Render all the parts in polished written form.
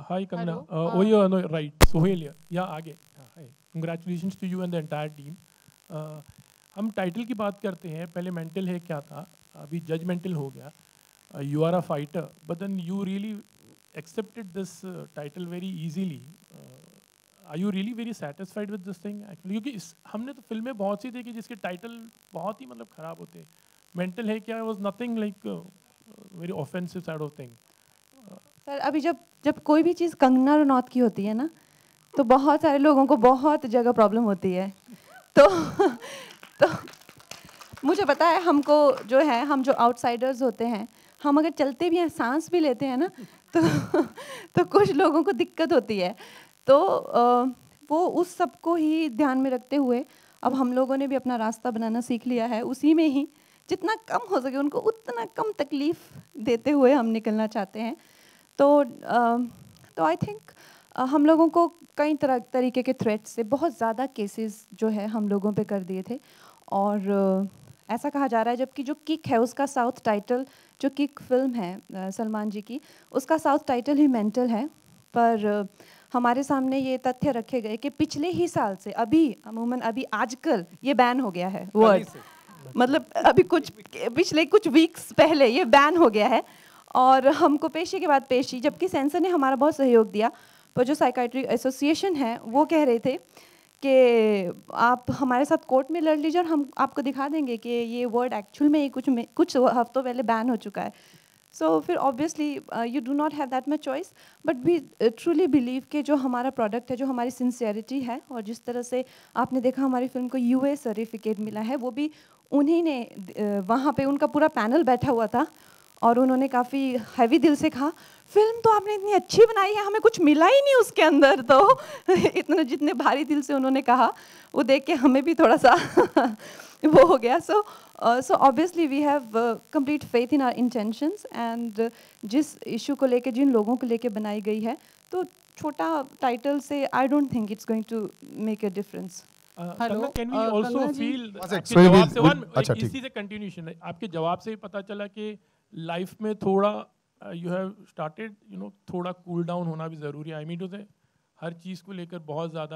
Hi Kangana. No, right. Sohail here. Yeah, आगे. Hi. Congratulations to you and the entire team. हम title की बात करते हैं. पहले मेंटल है क्या था? अभी जजमेंटल हो गया. You are a fighter, but then you really accepted this title very easily. Are you really very satisfied with this thing? Actually, क्योंकि हमने तो फिल्में बहुत सी देखी जिसके टाइटल बहुत ही मतलब खराब होते हैं. मेंटल है क्या was nothing like very offensive side of thing. Sir अभी जब कोई भी चीज़ कंगना रनौत की होती है ना, तो बहुत सारे लोगों को बहुत जगह प्रॉब्लम होती है. तो मुझे पता है, हमको जो है, हम जो आउटसाइडर्स होते हैं, हम अगर चलते भी हैं, सांस भी लेते हैं ना, तो कुछ लोगों को दिक्कत होती है. तो वो उस सब को ही ध्यान में रखते हुए अब हम लोगों ने भी अपना रास्ता बनाना सीख लिया है. उसी में ही जितना कम हो सके उनको उतना कम तकलीफ देते हुए हम निकलना चाहते हैं. तो आई थिंक हम लोगों को कई तरीके के थ्रेट्स से बहुत ज़्यादा केसेस जो है हम लोगों पे कर दिए थे. और ऐसा कहा जा रहा है जबकि जो किक है उसका साउथ टाइटल, जो किक फिल्म है सलमान जी की, उसका साउथ टाइटल ही मेंटल है. पर हमारे सामने ये तथ्य रखे गए कि पिछले ही साल से अमूमन अभी आजकल ये बैन हो गया है वर्ड. मतलब अभी पिछले कुछ वीक्स पहले ये बैन हो गया है. और हमको पेशी के बाद पेशी, जबकि सेंसर ने हमारा बहुत सहयोग दिया, पर जो साइकाइट्रिक एसोसिएशन है वो कह रहे थे कि आप हमारे साथ कोर्ट में लड़ लीजिए और हम आपको दिखा देंगे कि ये वर्ड एक्चुअल में ही कुछ हफ्तों पहले बैन हो चुका है. सो फिर obviously you do not have that much choice, but we truly believe कि जो हमारा प्रोडक्ट है, जो हमारी सिंसियरिटी है, और जिस तरह से आपने देखा हमारी फिल्म को यूए सर्टिफिकेट मिला है, वो भी उन्हीं ने, वहाँ पे उनका पूरा पैनल बैठा हुआ था और उन्होंने काफ़ी हैवी दिल से कहा, फिल्म तो आपने इतनी अच्छी बनाई है, हमें कुछ मिला ही नहीं उसके अंदर. तो इतने जितने भारी दिल से उन्होंने कहा, वो देख के हमें भी थोड़ा सा वो हो गया. So obviously we have complete faith in our intentions. And जिस इशू को लेके, जिन लोगों को लेके बनाई गई है, तो छोटा टाइटल से I don't think it's going to make a difference. Hello, can we also feel इसी से कंटिन्यूएशन है. आपके जवाब से ही पता चला कि लाइफ में थोड़ा यू हैव स्टार्टेड थोड़ा कूल डाउन होना भी ज़रूरी है. आई मीन टू से हर चीज़ को लेकर बहुत ज़्यादा,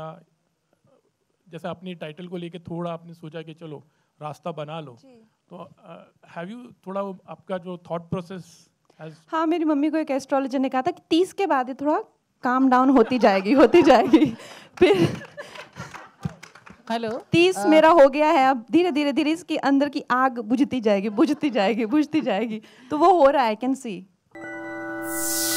जैसे अपनी टाइटल को लेकर थोड़ा आपने सोचा कि चलो रास्ता बना लो, तो हैव यू थोड़ा आपका जो थॉट प्रोसेस? हाँ, मेरी मम्मी को एक एस्ट्रोलॉजर ने कहा था कि 30 के बाद ये थोड़ा काम डाउन होती जाएगी. फिर हेलो, 30 मेरा हो गया है. अब धीरे धीरे इसके अंदर की आग बुझती जाएगी. तो वो हो रहा है, आई कैन सी.